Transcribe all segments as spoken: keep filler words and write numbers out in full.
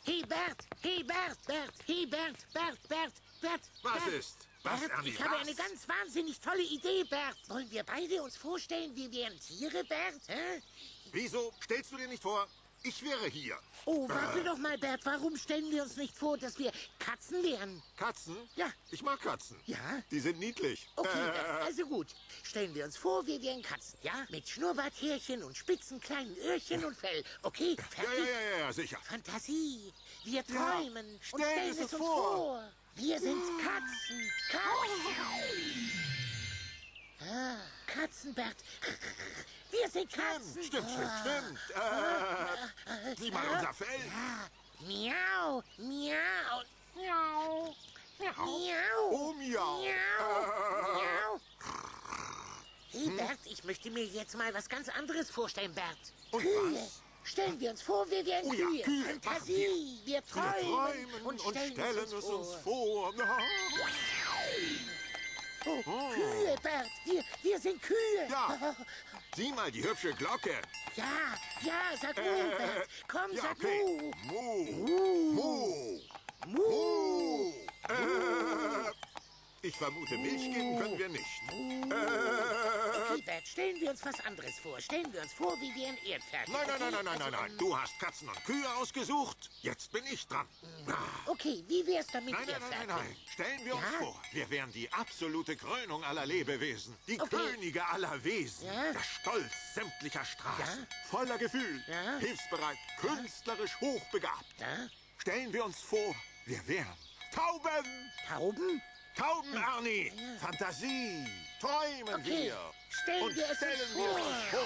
Hey, Bert! Hey, Bert! Bert! Hey, Bert! Bert! Bert! Bert! Was Bert. ist? Was, Bert, Ernie, ich habe was? eine ganz wahnsinnig tolle Idee, Bert. Wollen wir beide uns vorstellen, wir wären Tiere, Bert? Hä? Wieso stellst du dir nicht vor, ich wäre hier? Oh, warte doch mal, Bert. Warum stellen wir uns nicht vor, dass wir Katzen wären? Katzen? Ja. Ich mag Katzen. Ja? Die sind niedlich. Okay, Bert, also gut. Stellen wir uns vor, wir wären Katzen, ja? Mit Schnurrbarthärchen und spitzen kleinen Öhrchen und Fell. Okay, Ja, fertig? ja, ja, ja, ja, sicher. Fantasie. Wir Ja, träumen und stell stellen es es dir uns vor. vor. Wir sind Katzen. Katzen. Ah, Katzen, Bert. Wir sind Katzen. Stimmt, stimmt, stimmt. Äh, sieh mal unser Fell. Ja. Miau, miau, miau, miau. Oh, miau. Miau, miau. Hey, Bert, ich möchte mir jetzt mal was ganz anderes vorstellen, Bert. Und Kühe. was? Stellen wir uns vor, wir wären Oh ja, Kühe. Kühe, Fantasie. Wir Wir träumen, träumen und stellen, es uns vor. vor. Oh, Kühe, Bert. Wir, wir sind Kühe. Ja. Sieh mal die hübsche Glocke. Ja, ja, sag Mu, Bert. Komm, Ja, sag okay. Mu. Mu. Mu. Mu. Mu. Äh, ich vermute, Milch geben können wir nicht. Okay, Bert, stellen wir uns was anderes vor. Stellen wir uns vor, wie wir ein Erdferkel. Nein, nein, okay? nein, nein, nein, Also, nein, nein. Du hast Katzen und Kühe ausgesucht. Jetzt bin ich dran. Ah. Okay, wie wär's damit, Nein, nein, nein, nein, Erdferkel? nein. Stellen wir uns Ja? vor, wir wären die absolute Krönung aller Lebewesen. Die Okay. Könige aller Wesen. Ja? Der Stolz sämtlicher Straßen. Ja? Voller Gefühl. Ja? Hilfsbereit. Künstlerisch hochbegabt. Ja? Stellen wir uns vor, wir wären Tauben. Tauben? Tauben, Ernie. Ja. Fantasie. Träumen Okay, wir. stellen Und wir es stellen uns wir vor.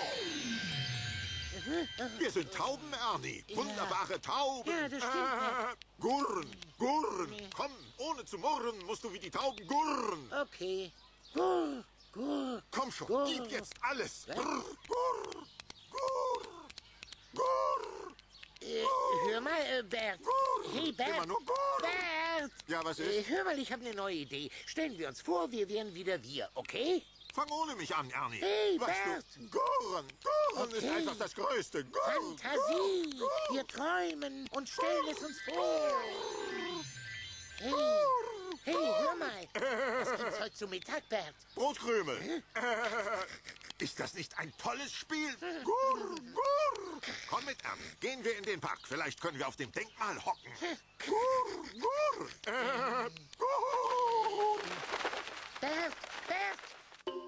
uns vor. Wir sind Tauben, Ernie. Wunderbare Tauben. Ja, das stimmt, ja. Äh, gurren, gurren. Komm, ohne zu murren, musst du wie die Tauben gurren. Okay. Gurr, gurr. Komm schon, Gurr. gib jetzt alles. Was? Gurr, gurr, gurr, gurr. Äh, hör mal, äh, Bert. Gurr. Hey, Bert. Immer nur gurr. Bert. Ja, was Äh, ist? hör mal, ich habe eine neue Idee. Stellen wir uns vor, wir wären wieder wir, okay? Fang ohne mich an, Ernie. Hey, weißt Bert. du, gurren, gurren ist Okay. einfach das Größte. Gurr, Fantasie. gurr, gurr. Wir träumen und stellen es uns vor. Hey, hey, hör mal. Was gibt's heute zu Mittag, Bert? Brotkrümel. Äh, ist das nicht ein tolles Spiel? Gurr, gurr. Komm mit, Ernie. Gehen wir in den Park. Vielleicht können wir auf dem Denkmal hocken. Gurr, gurr. Äh, gurr. Bert,